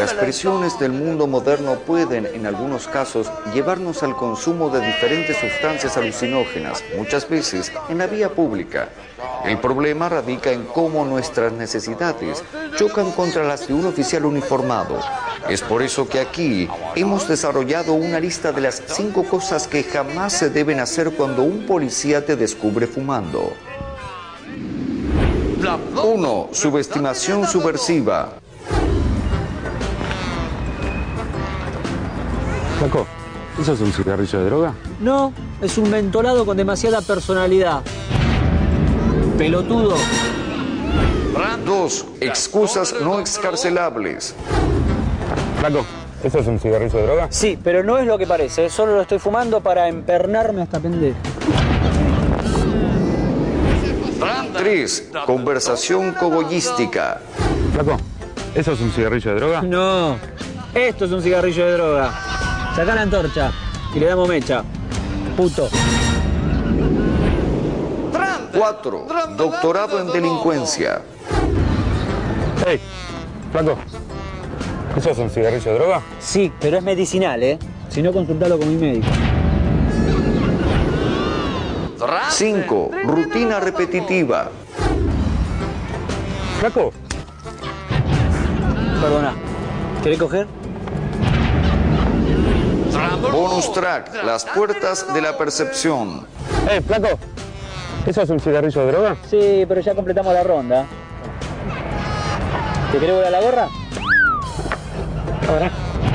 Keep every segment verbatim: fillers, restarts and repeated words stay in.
Las presiones del mundo moderno pueden, en algunos casos, llevarnos al consumo de diferentes sustancias alucinógenas, muchas veces en la vía pública. El problema radica en cómo nuestras necesidades chocan contra las de un oficial uniformado. Es por eso que aquí hemos desarrollado una lista de las cinco cosas que jamás se deben hacer cuando un policía te descubre fumando. uno. Subestimación subversiva. Flaco, ¿eso es un cigarrillo de droga? No, es un mentolado con demasiada personalidad. Pelotudo. dos. Excusas no excarcelables. Flaco, ¿eso es un cigarrillo de droga? Sí, pero no es lo que parece. Solo lo estoy fumando para empernarme hasta pendejo. tres. Conversación cogollística. Flaco, ¿eso es un cigarrillo de droga? No, esto es un cigarrillo de droga. Sacá la antorcha y le damos mecha. Puto. cuatro. Doctorado en delincuencia. Hey, Flaco, ¿eso es un cigarrillo de droga? Sí, pero es medicinal, ¿eh? Si no, consultalo con mi médico. cinco. Rutina repetitiva. Flaco. Perdona, ¿querés coger? Bonus track. Las puertas de la percepción. Hey, Flaco, ¿eso es un cigarrillo de droga? Sí, pero ya completamos la ronda. ¿Te querés volar la gorra? Ahora.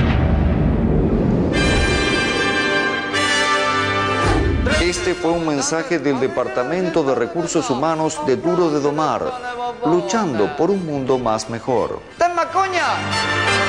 Este fue un mensaje del Departamento de Recursos Humanos de Duro de Domar, luchando por un mundo más mejor. ¡Ten macoña!